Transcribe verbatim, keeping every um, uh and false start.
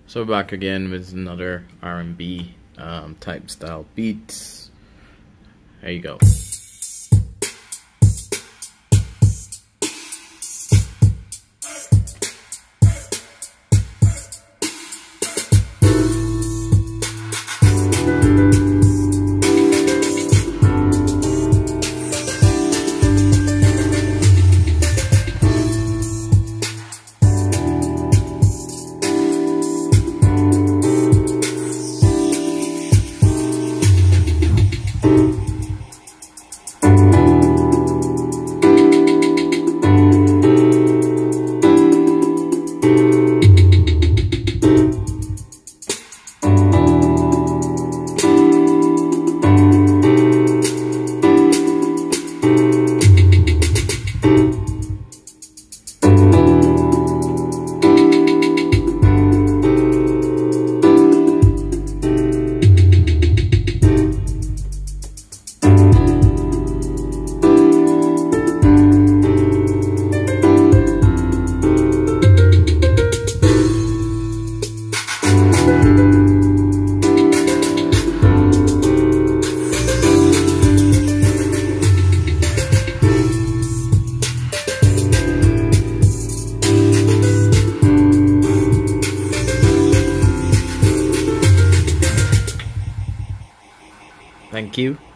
So we're back again with another R and B um, type style beats. There you go. Thank you.